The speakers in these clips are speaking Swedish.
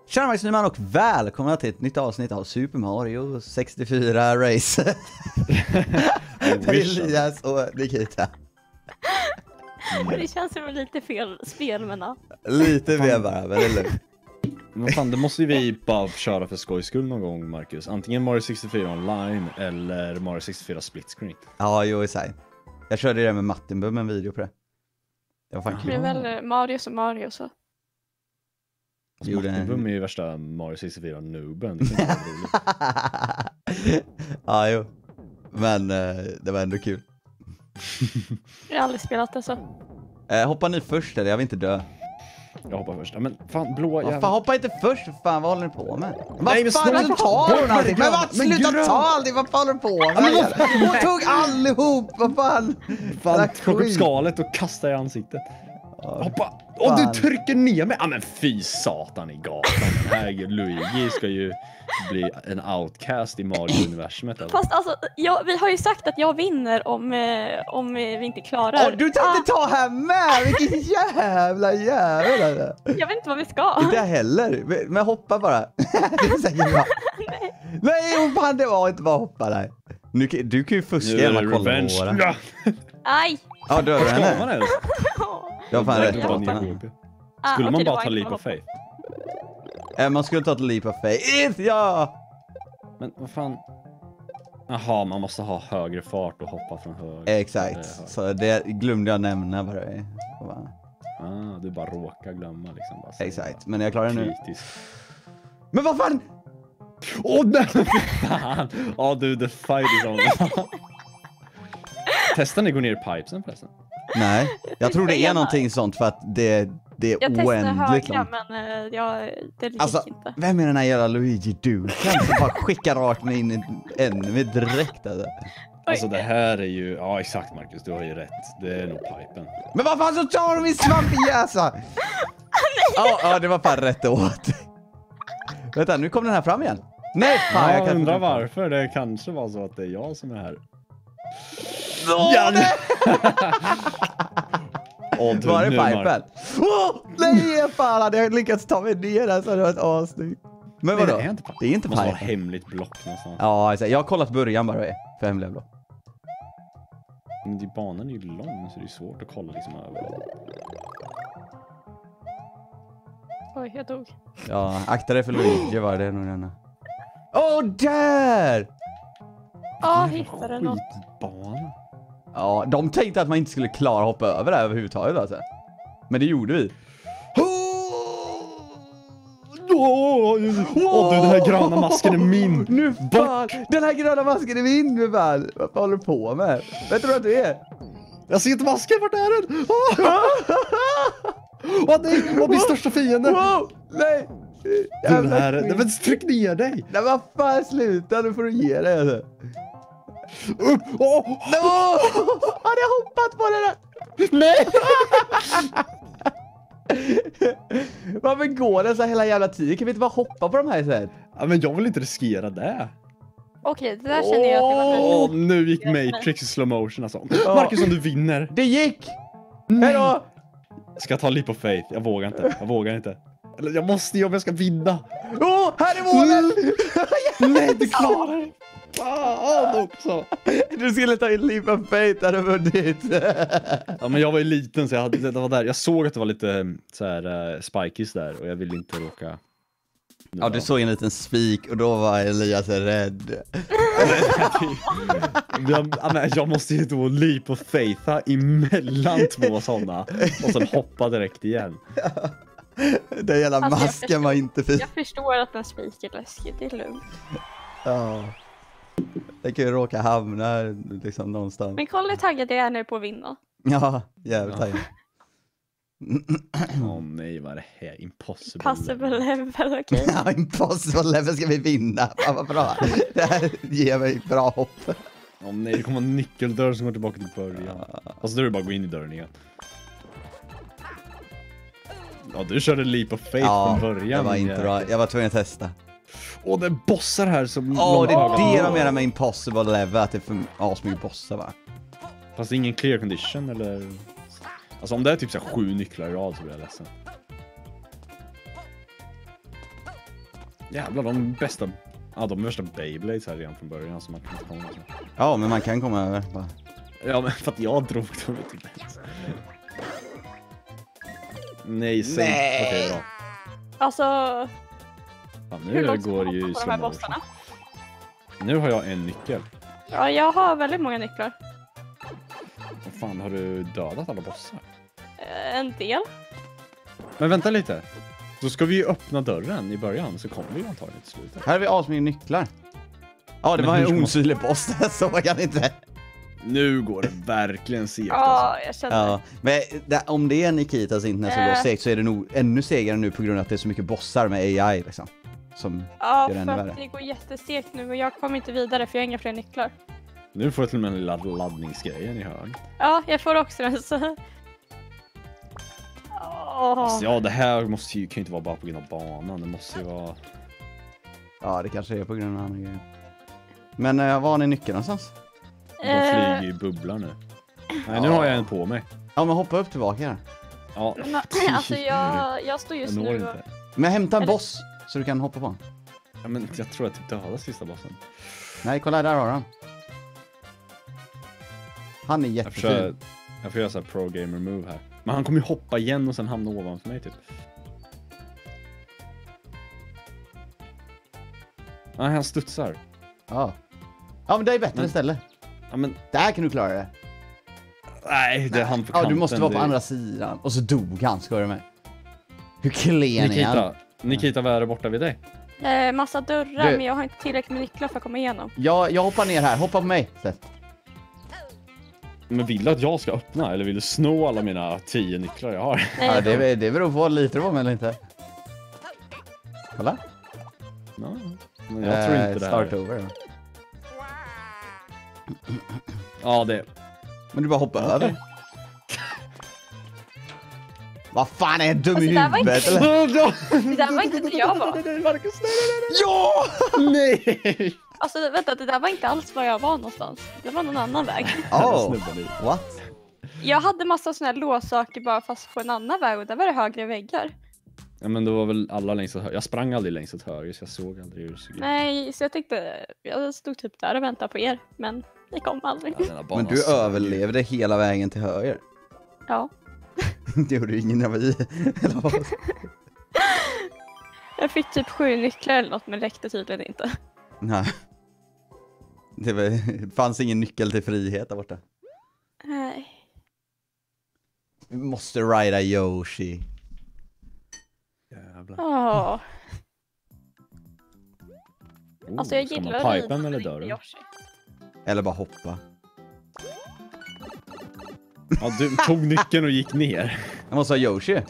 Tjena Max Nyman och välkomna till ett nytt avsnitt av Super Mario 64 Race. Elias och Nikita. Det känns som lite fel spel, men ja. Lite mer bara, men eller? Men fan, det måste ju vi bara köra för skojs skull någon gång, Marcus. Antingen Mario 64 online eller Mario 64 split screen. Ja, jo, i sig. Jag körde det med Martin Bum, en video på det. Det var fan Det är väl Mario som Mario så. Alltså, Martin Bum är ju värsta Mario 64 nooben. Det kan inte vara roligt. Ja, jo. Men det var ändå kul. Jag har aldrig spelat det så. Hoppa ni först eller? Jag vill inte dö. Jag hoppar först. Ja, men fan, blåa jävlar. Fan, hoppa inte först. Fan, vad håller ni på med? Nej, men vad fan, tar hon allting? Men vad, sluta grön. ta allting. Vad fan håller du på med? Hon tog allihop. Vad fan? Fan, plocka upp skalet och kasta i ansiktet. Hoppa. Och du trycker ner mig. Ja, men fy satan i gatan. Den här Luigi ska ju bli en outcast i Mario-universumet. Fast alltså, vi har ju sagt att jag vinner om vi inte klarar. Du tänkte ta här med. Vilken jävla jävel. Jag vet inte vad vi ska. Inte jag heller. Men hoppa bara. Det är säkert bra. Nej, fan, det var inte bara hoppa där. Du kan ju fuska genom att kolla på våra. Ja. Aj. Ja, dör Ska henne. man ens? Jag fan rätt. Skulle man bara ta leap of faith? Man skulle ta ett leap of faith. Ja! Men vad fan? Jaha, man måste ha högre fart och hoppa från höger. Exakt. Så det glömde jag nämna bara. Du bara råkar glömma liksom. Bara exakt, men jag klarar det nu. Kritisk. Men vad fan? Nej, fan! Ja, du, the fight is on. Testar ni gå ner i pipesen förresten? Nej, jag tror det är någonting sånt för att det är oändligt högra, långt. men det gick Alltså, inte. vem är den här jävla Luigi du? Kan inte bara skicka rakt in i en med direkt alltså. Alltså det här är ju, ja exakt Marcus, du har ju rätt. Det är nog pipen. Men vad fan så tar de min svampjäsa? Ja, det var fan rätt åt. Vänta, nu kom den här fram igen. Nej, fan, jag undrar varför. Det kanske var så att det är jag som är här. Ja, var det pipen? Nej, fan, hade jag lyckats ta mig ner där så hade det varit assnyggt. Men vadå? Det är inte pipen. Det måste vara hemligt block någonstans. Ja, alltså, jag har kollat början bara för hemliga block. Men banan är ju lång så det är svårt att kolla liksom överallt. Oj, jag dog. Ja, akta dig för Luigi var det nog denna. Där! Hittade något. Skitbana. Ja, de tänkte att man inte skulle klara hoppa över det här överhuvudtaget alltså. Men det gjorde vi. Du, den här gröna masken är min. Nu fan, den här gröna masken är min nu fan. Vad håller du på med? Vet du vad det är? Jag ser inte masken, vart är den? Nej, vad min största fiende. Nej. Den här, nej men tryck ner dig. Nej, vad fan, sluta, nu får du ge dig alltså. Har jag hoppat på det där? Nej. Varför går det så hela jävla tiden? Kan vi inte bara hoppa på de här istället? Ja, men jag vill inte riskera det. Okej, det där känner jag att det var nu gick Matrix i slow motion alltså. Marcus, om du vinner. Det gick! Hejdå! Ska jag ta leap of faith? Jag vågar inte. Eller jag måste om jag ska vinna. Här är målen! Nej, du klarar det. Fan också. Du skulle ta in leap of faith där du vunnit. Ja, men jag var ju liten så det var där. Jag såg att det var lite så här spikies där och jag ville inte råka. Ja, du såg en liten spik och då var Elias rädd. Jag måste ju då leap of faitha emellan två sådana och sen hoppa direkt igen. Den jävla masken var inte fin. Jag förstår att en spik är läskigt, det är lugnt. Ja. Det kan ju råka hamna liksom någonstans. Men kolla hur taggad jag är nu på att vinna. Ja, jävligt taggad. Nej, vad är det här? Impossible level, okej. Ja, impossible level ska vi vinna. Ja, vad bra. Det här ger mig bra hopp. Nej, det kommer en nyckeldörr som går tillbaka till början. Och så då är det bara att gå in i dörren igen. Ja, du körde leap of faith från början. Jag var inte bra. Jag var tvungen att testa. Det är bossar här som... Det är det de menar med impossible level. Att det är för asmycket bossar, va? Fast det är ingen clear condition, eller... Alltså om det är typ så här 7 nycklar i rad så blir jag ledsen. Jävlar, de bästa... Ja, de värsta Beyblades här redan från början som man kan komma med. Ja, men man kan komma över. Bara. Ja, men för att jag drog dem till bäst. Nej, säg. Okej, bra. Alltså, Ja, hur nu långt ska går man det ju hoppa i på de här slow bossarna? motion. Nu har jag en nyckel. Ja, jag har väldigt många nycklar. Vad fan, har du dödat alla bossar? En del. Men vänta lite. Då ska vi ju öppna dörren i början så kommer vi ju antagligen till slutet. Här har vi asmycket nycklar. Ja, det Men var hur en ska man- osynlig boss. Det såg jag inte. Nu går det verkligen segt Ja, alltså. jag känner. Ja, men om det är Nikitas internet som går segt så är det nog ännu segare nu på grund av att det är så mycket bossar med AI liksom. Som Ja, gör det ännu för värre. att det går jättesegt nu och jag kommer inte vidare för jag har inga fler nycklar. Nu får jag till och med den lilla laddningsgrejen i hörn. Ja, jag får också den så... Alltså, ja, det här måste ju, kan ju inte vara bara på grund av banan. Det måste ju vara... Ja, det kanske är på grund av andra grejer. Men var har ni nyckeln någonstans? De flyger ju bubblar nu. Nej, nu har jag en på mig. Ja, men hoppa upp tillbaka här. Ja, Alltså jag står just jag når nu inte. Men hämta en Eller- boss så du kan hoppa på. Ja, men jag tror att jag dödade sista bossen. Nej, kolla där har han. Han är Jag jättefin. får göra så här pro gamer move här. Men han kommer ju hoppa igen och sen hamna ovanför mig typ. Nej, han studsar. Ja. Ja, men det är bättre Men- istället. Ja, men Där kan du klara det. nej, det är han på Ja, kanten. du måste vara på det... andra sidan. Och så dog han, ska du med. Hur klen är han? Nikita, vad är det borta vid dig? massa dörrar Du- men jag har inte tillräckligt med nycklar för att komma igenom. Jag hoppar ner här, hoppa på mig. Så. Men vill du att jag ska öppna eller vill du sno alla mina 10 nycklar jag har? Nej, Ja, det beror på vad lite det var med eller inte. Kolla. Ja, men jag tror inte det Start här. over. Då. Ja, det. Men du bara hoppar över. Vad fan är jag dum i Alltså, det här var huvudet inte- eller? Det där var inte det jag var. Marcus, Ja! nej! Alltså vänta, det där var inte alls var jag var någonstans. Det var någon annan väg. Oh, Snubben i. what? Jag hade massa såna här låssaker bara fast på en annan väg och där var det högre väggar. Ja, men det var väl alla längst åt höger. Jag sprang aldrig längst åt höger så jag såg aldrig hur det såg ut. Nej, så jag tänkte, jag stod typ där och väntade på er, men ni kom aldrig. Ja, denna banan Men du såg ju- överlevde hela vägen till höger. Ja. Det gjorde ju ingen av vi. Eller vad? Jag fick typ 7 nycklar eller något, men räckte tydligen inte. Nej. Det fanns ingen nyckel till frihet där borta. Nej. Vi måste rida Yoshi. Jävlar. Åh. Alltså jag ska man gillar pipen eller inte dörren? Yoshi. Eller bara hoppa. Ja, du tog nyckeln och gick ner. Jag måste ha Yoshi.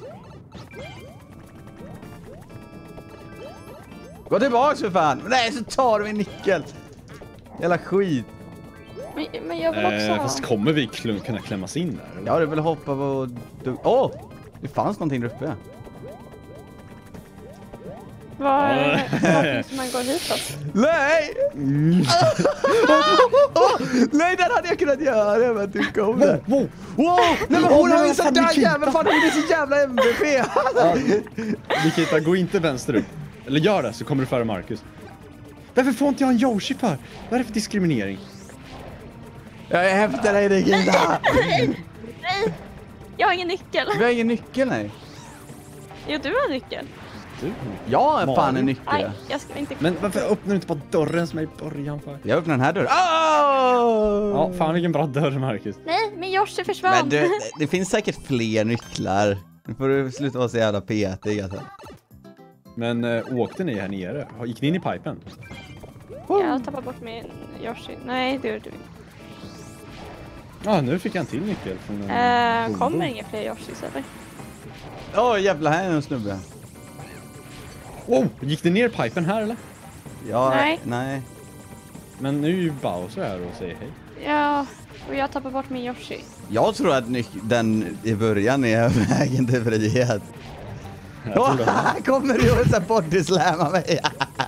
Gå tillbaks för fan. Nej, så tar du min nyckel. Jävla skit. Men jag vill också ha... Fast kommer vi kunna klämmas in där? Eller? Ja, du vill hoppa på... Åh! Det fanns någonting där uppe. Vad är det som man går hitåt? Nej! Nej, där hade jag kunnat göra men du kom där. Wow! Wow! Nej men hon har ju sån där Nikita. jävel, fan hon är så jävla MVP. Ja, Nikita, gå inte vänster upp. Eller gör det så kommer du före Marcus. Varför får inte jag en Yoshi för? Vad är det för diskriminering? Jag är efter dig Nikita. Nej! Jag har ingen nyckel. Vi har ingen nyckel, nej. Jo, du har nyckel. Du? Jag har fan en Nej, nyckel. jag ska inte... Men varför öppnar du inte bara dörren som är i början för? Jag öppnar den här dörren. Ja, fan vilken bra dörr Marcus. Nej, men Yoshi försvann. Men du, det finns säkert fler nycklar. Nu får du sluta vara så jävla petig alltså. Men åkte ni här nere? Gick ni in i pipen? Jag tappar bort min Yoshi. Nej, det gjorde du inte. Ja, nu fick jag en till nyckel från en Kommer inga fler Yoshis eller? Åh jävlar, här är en snubbe. Wow, gick ni ner i pipen här eller? Ja, Nej. nej. Men nu är ju Bowser här och säger hej. Ja, och jag tappar bort min Yoshi. Jag tror att den i början är vägen till frihet. Här kommer du och så bodyslamma mig.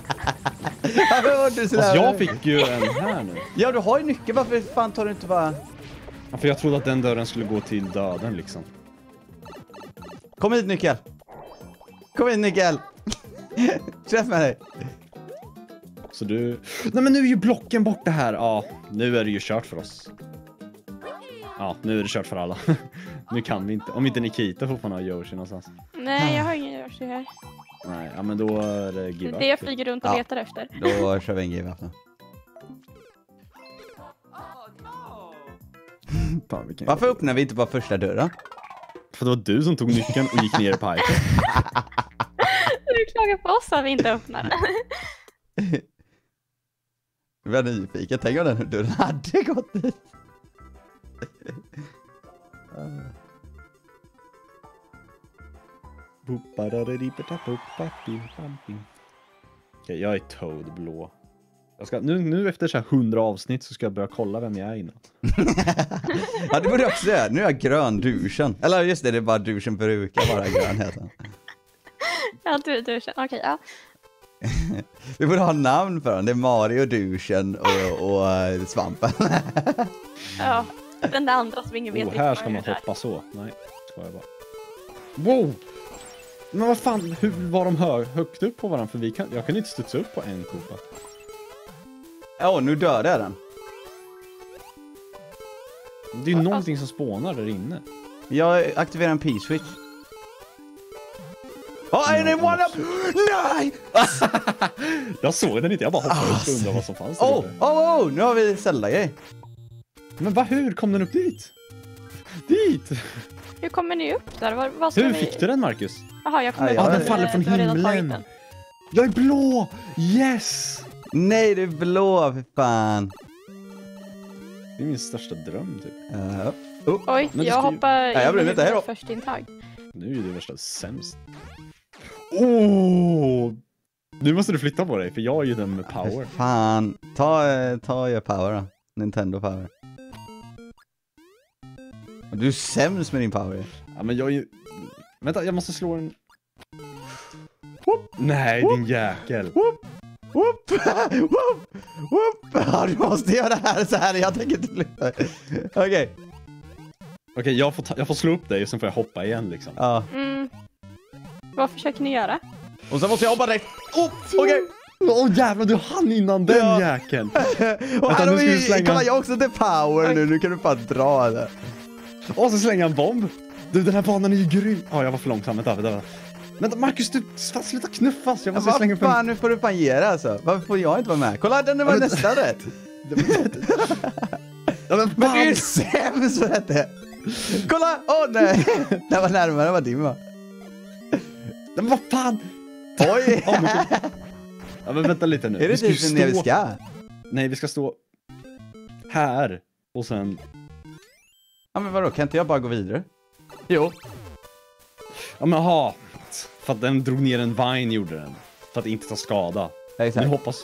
Fast jag fick ju en här nu. Ja, du har ju nyckel. Varför fan tar du inte bara... Ja, för jag trodde att den dörren skulle gå till döden liksom. Kom hit, nyckel. Kom hit, nyckel. Träff med dig. Så du... Nej men nu är ju blocken borta här. Ja, nu är det ju kört för oss. Ja, nu är det kört för alla. Nu kan vi inte. Om inte Nikita fortfarande har Yoshi någonstans. Nej, jag har ingen Yoshi här. Nej, ja men då är det give Det är up. det jag flyger runt och letar efter. Då kör vi en give up då. Varför öppnar vi inte bara första dörren? För det var du som tog nyckeln och gick ner i pipen. Du klagar på oss att vi inte öppnar. Vi var nyfiken. Tänk om den dörren hade gått dit. Okej, jag är Toad blå. Jag ska, nu efter så här 100 avsnitt så ska jag börja kolla vem jag är innan. Ja, det borde jag också säga. Nu är jag grön duschen. Eller just det är bara duschen brukar vara grön heter. Ja, duschen. Okej, ja. Vi borde ha namn för den. Det är Mario, duschen och svampen. Ja, den där andra som ingen vet. Här ska man hoppa så. Nej, ska jag bara. Wow! Men vad fan, hur var de högt upp på varandra? För jag kan inte studsa upp på en kupa. Ja, nu dör den. Det är ju någonting som spånar där inne. Jag aktiverar en P-switch. Är det one up? Nej! Jag såg den inte, jag bara hoppade upp och undrade vad som fanns där. Nu har vi Zelda-grej. Men hur kom den upp dit? Dit! Hur kommer ni upp där? Vad ska hur fick du den, Marcus? Jaha, jag kommer den faller från himlen. Jag är blå! Yes! Nej, du är blå, för fan. Det är min största dröm, typ. Oj, jag hoppar jag bryr mig inte, hejdå. Först intag. Nu är det värsta sämst. Nu måste du flytta på dig, för jag är ju den med power. Fan, ta er power då. Nintendo power. Du är sämst med din power. Ja, men jag är ju... Vänta, jag måste slå en... Nej, din jäkel. Ja, du måste göra det här så här. Jag tänker inte flytta. Okej, jag får slå upp dig och sen får jag hoppa igen liksom. Ja. Vad försöker ni göra? Och sen måste jag hoppa direkt. Okej. Jävlar, du hann innan den jäkeln. Vänta, nu ska du slänga... Kolla, jag har också the power nu. Nu kan du bara dra det. Och så slänga en bomb. Du, den här banan är ju grym. Jag var för långsam. Vänta. Men Marcus, du sluta knuffas. Jag måste slänga upp fan, nu får du fan ge det alltså. Varför får jag inte vara med? Kolla, den var nästan rätt. Men du är sämst för detta. Kolla, nej. Det var närmare än vad din var. Men vad fan? Oj. Ja, men vänta lite nu. Är det typ när vi ska? Nej, vi ska stå här. Och sen... Ja, men vadå? Kan inte jag bara gå vidare? Jo. Ja, men för att den drog ner en vine, gjorde den. För att inte ta skada. Exakt. Nu hoppas...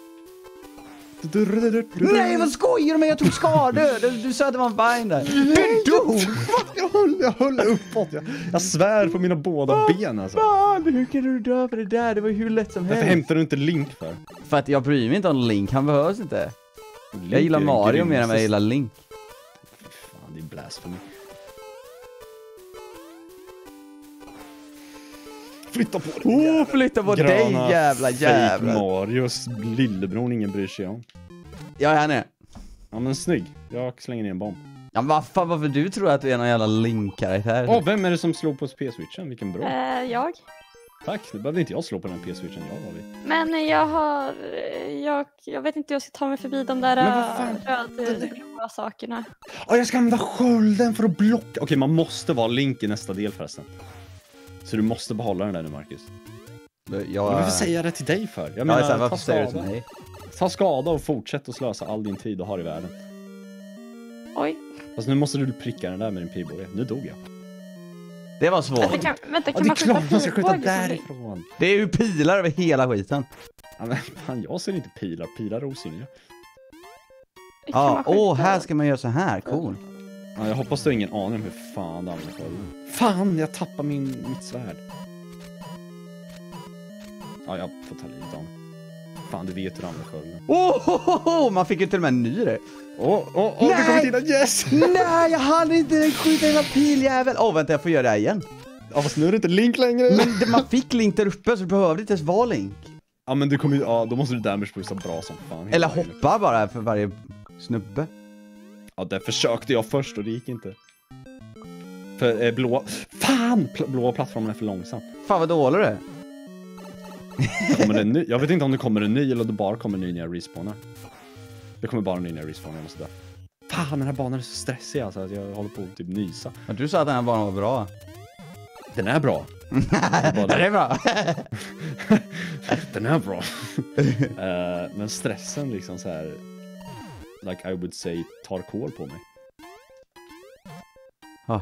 Nej, vad skojar du med? Jag tog skador. Du sa att det var en vine där. Du dog! Jag höll uppåt. Jag svär på mina båda ben alltså. Fan, hur kan du dö för det där? Det var ju hur lätt som helst. Varför hämtar du inte Link för? För att jag bryr mig inte om Link. Han behövs inte. Link, jag gillar Mario mer än vad jag gillar Link. Fan, det är blasphemy. Flytta på dig. Flytta på dig, jävla. Fake Marios lillebror ingen bryr sig om. Jag är här nere. Ja, men snygg. Jag slänger ner en bomb. Ja, varför du tror att du är någon jävla Link-karaktär? Vem är det som slår på P-switchen? Vilken bra. Jag. Tack, nu behövde inte jag slå på den P-switchen jag var vid. Men jag vet inte hur jag ska ta mig förbi de där rödblåa sakerna. Jag ska använda skölden för att blocka. Okej, man måste vara Link i nästa del förresten. Så du måste behålla den där nu, Marcus. Varför säger jag det till dig för? Jag menar, varför säger du till mig? Ta skada och fortsätt att slösa all din tid och ha i världen. Oj. Fast nu måste du pricka den där med din pilbåge. Nu dog jag. Det var svårt. Vänta, kan det man är klart man ska skjuta därifrån. Det är ju pilar över hela skiten. Ja, men fan, jag ser inte pilar. Pilar är osynliga. Här ska man göra så här. Cool. Ja, jag hoppas du har ingen aning om hur fan det använder skölden. Fan, jag tappar mitt svärd. Ja, jag får ta lite om. Fan, du vet hur du använder skölden. Man fick ju till och med en ny det. Det kommer till en yes! Nej, jag hann inte skjuta hela piljävel. Vänta, jag får göra det här igen. Ja, fast nu är det inte Link längre. Men man fick Link där uppe så du behövde inte ens vara Link. Ja, men du kommer ju... Ja, då måste du damage-boosta bra som fan. Eller hoppa bara för varje snubbe. Ja, det försökte jag först och det gick inte. För blå... Fan! Blå plattformen är för långsam. Fan vad dålig du är. Kommer det ny? Jag vet inte om det kommer en ny eller det bara kommer en ny när jag respawnar. Det kommer bara en ny när jag respawnar, jag måste dö. Fan, den här banan är så stressig alltså att jag håller på att typ nysa. Men du sa att den här banan var bra. Den är bra. Den är bra. Den är bra. Men stressen liksom så här, like I would say, tar kål på mig. Ah.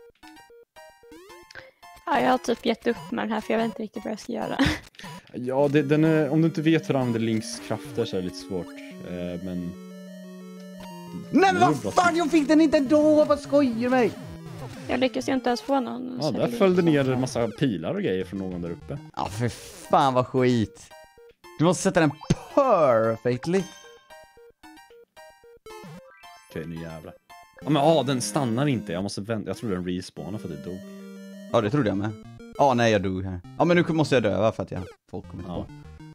Ja, jag har typ gett upp med den här för jag vet inte riktigt vad jag ska göra. Ja, den är, om du inte vet hur du använder Links krafter så är det lite svårt. Men... Nej men vad fan, jag fick den inte ändå, vad skojar du mig? Jag lyckas ju inte ens få någon. Ja, där följde ner en massa pilar och grejer från någon där uppe. Ja, för fan vad skit. Du måste sätta den perfectly. Okej, nu jävlar. Ja, men den stannar inte. Jag måste vänta. Jag tror den respawnar för att det dog. Ja, det trodde jag med. Ja, nej, jag dog här. Ja, men nu måste jag dö för att jag folk kommer inte på.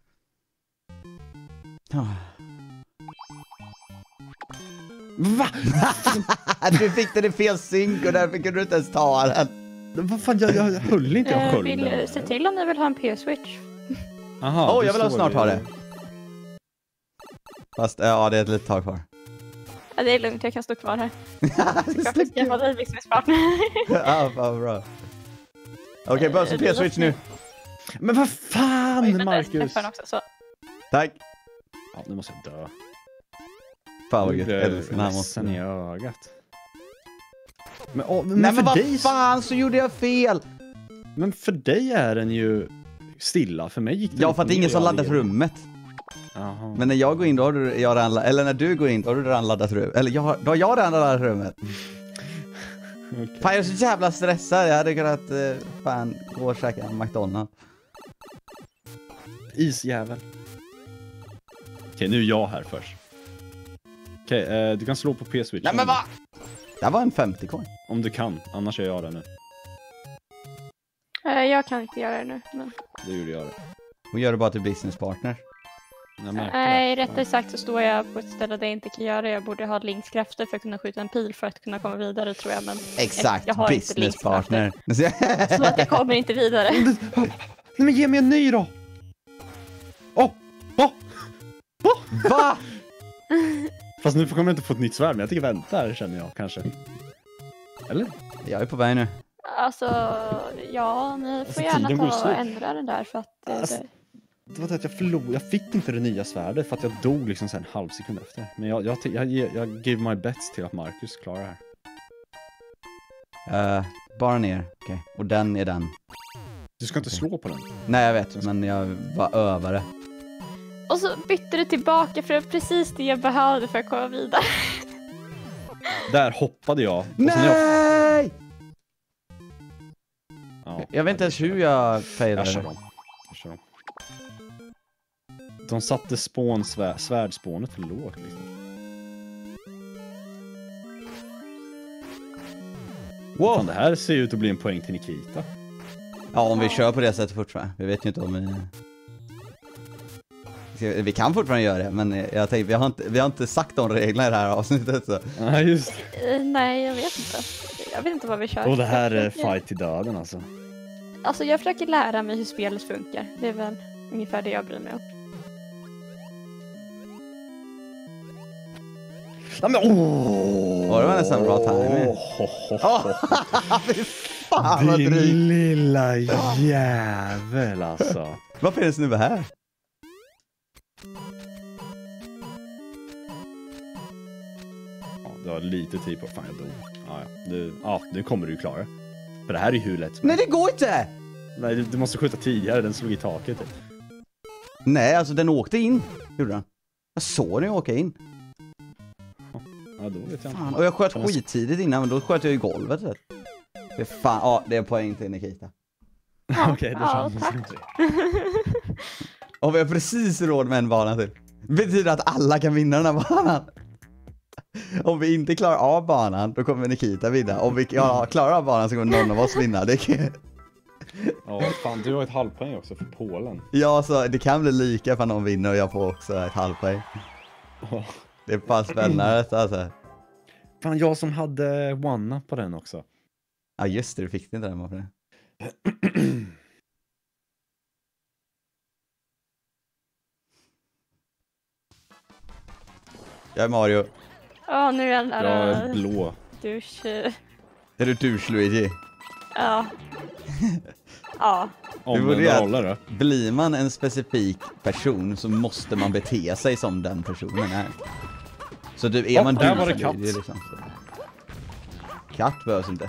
Ja. Va? Du fick den i fel synk och därför kunde du inte ens ta den. Vad fan, jag höll inte jag själv. Vill se till om ni vill ha en P-switch. Aha, jag vill snart ha det. Fast, ja, det är ett litet tag kvar. Ja, det är lugnt, jag kan stå kvar här. Jag får dig liksom Ja, vad bra. Okej, börja så P-switch nu. Men vad fan, Marcus? Också, tack. Ja, nu måste jag dö. Fan vad gött. Älskar när han måste i ögat. Men nej, men vad dig... fan så gjorde jag fel. Men för dig är den ju stilla. För mig gick det. Ja, för att det är ingen som laddat rummet. Aha. Men när jag går in då har du eller när du går in då har du redan laddat rummet. Eller då har jag redan laddat rummet. Okay. Fan, jag är så jävla stressad. Jag hade kunnat fan gå och käka McDonald's. Isjävel. Okej, nu är jag här först. Okej, du kan slå på P-switch. Nej men va? Det var en 50 coin. Om du kan, annars gör jag det nu. Jag kan inte göra det nu. Men... Det gjorde jag det. Hon gör det bara till business partner. Nej, rättare sagt så står jag på ett ställe där jag inte kan göra det. Jag borde ha Links krafter för att kunna skjuta en pil för att kunna komma vidare, tror jag. Men exakt, jag har business inte partner. Så att jag kommer inte vidare. Nej men ge mig en ny då! Va? Fast nu kommer jag inte få ett nytt svärd, men jag tycker vänta här, känner jag kanske. Eller? Jag är på väg nu. Alltså, ja, ni får gärna ta och ändra den där för att... Det var att jag förlorade. Jag fick inte det nya svärdet för att jag dog liksom en halv sekund efter. Men jag give my bets till att Marcus klarar det här. Bara ner. Okej. Och den är den. Du ska inte slå på den. Nej, jag vet. Men jag var över det. Och så bytte du tillbaka för det var precis det jag behövde för att komma vidare. Där hoppade jag. Nej! Ja, jag vet inte ens hur jag failade. Jag kör dem. De satte svärdspånet för lågt liksom. Wow. Fan, det här ser ut att bli en poäng till Nikita. Ja, om vi kör på det sättet fortfarande. Vi vet ju inte om vi kan fortfarande göra det, men jag tänkte, vi har inte sagt de reglerna i det här avsnittet så. Ja, just. Nej, jag vet inte. Jag vet inte vad vi kör. Och det här är fight till döden alltså. Alltså jag försöker lära mig hur spelet funkar. Det är väl ungefär det jag bryr mig om. Ja, men det var nästan bra timing. Fy fan vad drygt. Din lilla jävel alltså. Varför är det snubbe här? Ja, det var lite tid på. Fan, jag dog. Nu kommer du klara. För det här är ju hur lätt. Nej, det går inte! Nej, du måste skjuta tidigare. Den slog i taket. Typ. Nej, alltså den åkte in. Gjorde den? Jag såg den åka in. Ja, då vet jag. Fan, och jag sköt skittidigt innan, men då sköt jag i golvet. Det är fan, ja, det är poäng till Nikita. Okej, då känns det. Och vi har precis råd med en bana till. Det betyder att alla kan vinna den här banan. Om vi inte klarar av banan, då kommer Nikita vinna. Om vi klarar av banan så kommer någon av oss vinna. Det Ja, fan, du har ett halvpoäng också för Polen. Ja, så det kan bli lika för någon vinner och jag får också ett halvpoäng. Det är bara spännande alltså. Fan, jag som hade one på den också. Ja, just det, du fick inte den för det. Jag är Mario. Ja, nu är Jag är blå. Dusch. Är du douche, Luigi? Ja. Ja. Omvända roller då. Blir man en specifik person så måste man bete sig som den personen är. Så du, är man där var douche, det katt. Luigi, liksom så. Katt behövs inte.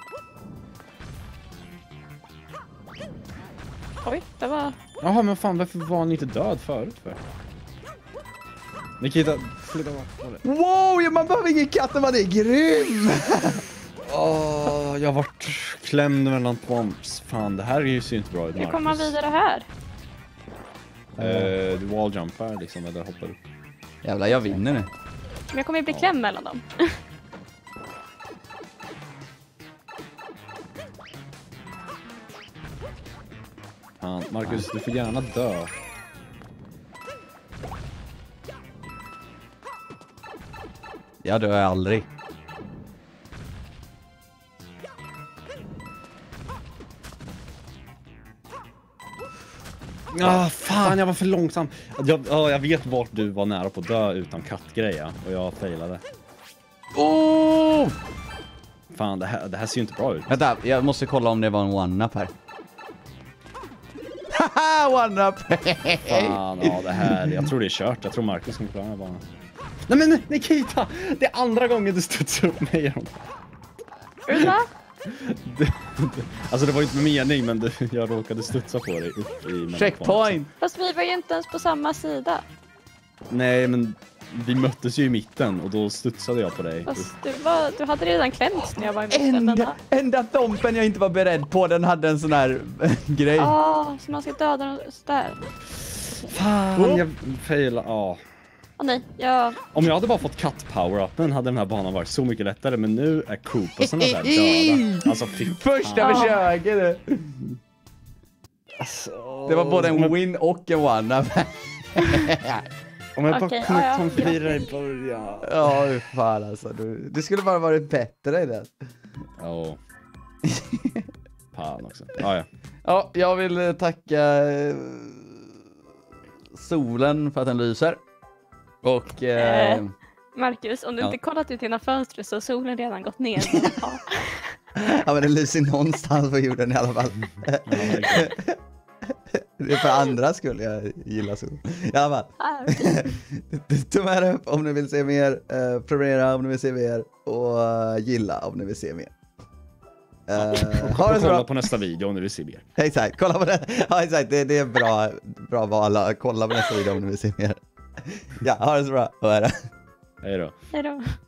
Oj, det var... Jaha, men fan, varför var han inte död förut för? Nikita, flytta bort. Wow, man behöver ingen katt när man är grym! Jag har varit klämd mellan twomps. Fan, det här ser ju inte bra ut. Hur kommer man vidare här? Du walljumpar liksom, eller hoppar upp. Jävlar, jag vinner nu. Men jag kommer ju bli klämd mellan dem. Fan, Marcus, du får gärna dö. Jag dör aldrig. Fan, jag var för långsam. Jag vet vart du var nära på att dö utan kattgreja. Och jag failade. Oh! Fan, det här ser ju inte bra ut. Vänta, jag måste kolla om det var en one-up här. Haha, one-up! Fan, ja, det här. Jag tror det är kört. Jag tror Marcus kommer klara den här banan. Nej men Nikita! Det är andra gången du studsar upp mig. Ursa? Alltså det var ju inte med mening, men jag råkade studsa på dig upp i... Checkpoint! Fast vi var ju inte ens på samma sida. Nej, men vi möttes ju i mitten och då studsade jag på dig. Fast du hade redan klämt när jag var i mitten. Enda tompen jag inte var beredd på, den hade en sån här grej. Ja, så man ska döda dem där. Fan, jag failade. Åh nej, Om jag hade bara fått cut power-upen hade den här banan varit så mycket lättare. Men nu är Koopasarna där döda. Alltså fy fan. Första försöket. Alltså, Det var både en win och en one-up. om jag bara Okej, kunde konfira i början. Ja, fan alltså. Du skulle bara varit bättre i det. Ja. Fan också. Ja. Ja, jag vill tacka solen för att den lyser. Och... Marcus, om du inte kollat ut dina fönster så har solen redan gått ner. Ja, men den lyser någonstans på jorden i alla fall. Det är för andra skull jag gillar sol. I alla fall. Tumma upp om ni vill se mer. Prenumerera om ni vill se mer. Och gilla om ni vill se mer. Ha det så bra. Kolla på nästa video om ni vill se mer. Exakt, kolla på det. Ja, exakt. Det är bra val. Kolla på nästa video om ni vill se mer. Ja, ha det så bra. Hej då. Hej då.